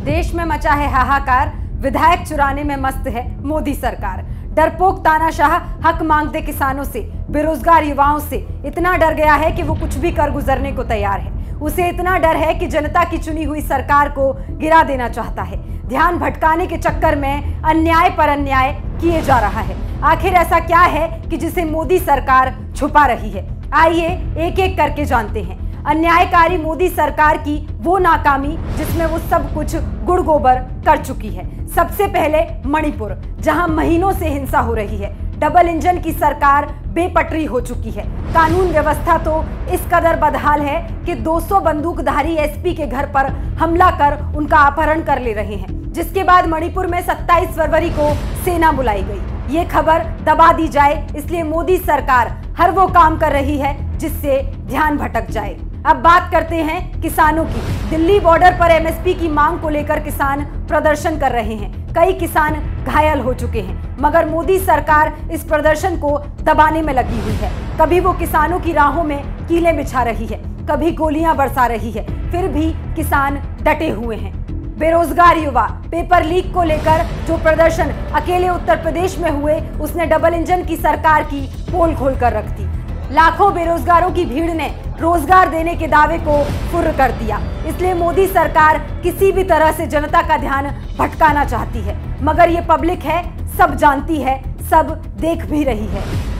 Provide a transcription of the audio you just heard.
देश में मचा है हाहाकार, विधायक चुराने में मस्त है मोदी सरकार। डरपोक तानाशाह हक मांगते किसानों से, बेरोजगार युवाओं से इतना डर गया है कि वो कुछ भी कर गुजरने को तैयार है। उसे इतना डर है कि जनता की चुनी हुई सरकार को गिरा देना चाहता है। ध्यान भटकाने के चक्कर में अन्याय पर अन्याय किए जा रहा है। आखिर ऐसा क्या है कि जिसे मोदी सरकार छुपा रही है? आइए एक एक करके जानते हैं। अन्यायकारी मोदी सरकार की वो नाकामी जिसमें वो सब कुछ गुड़ गोबर कर चुकी है। सबसे पहले मणिपुर, जहां महीनों से हिंसा हो रही है। डबल इंजन की सरकार बेपटरी हो चुकी है। कानून व्यवस्था तो इस कदर बदहाल है कि 200 बंदूकधारी एसपी के घर पर हमला कर उनका अपहरण कर ले रहे हैं। जिसके बाद मणिपुर में 27 फरवरी को सेना बुलाई गई। ये खबर दबा दी जाए, इसलिए मोदी सरकार हर वो काम कर रही है जिससे ध्यान भटक जाए। अब बात करते हैं किसानों की। दिल्ली बॉर्डर पर एमएसपी की मांग को लेकर किसान प्रदर्शन कर रहे हैं। कई किसान घायल हो चुके हैं, मगर मोदी सरकार इस प्रदर्शन को दबाने में लगी हुई है। कभी वो किसानों की राहों में कीलें बिछा रही है, कभी गोलियां बरसा रही है, फिर भी किसान डटे हुए हैं। बेरोजगार युवा, पेपर लीक को लेकर जो प्रदर्शन अकेले उत्तर प्रदेश में हुए, उसने डबल इंजन की सरकार की पोल खोल कर रख दी। लाखों बेरोजगारों की भीड़ ने रोजगार देने के दावे को फुर्र कर दिया। इसलिए मोदी सरकार किसी भी तरह से जनता का ध्यान भटकाना चाहती है, मगर ये पब्लिक है, सब जानती है, सब देख भी रही है।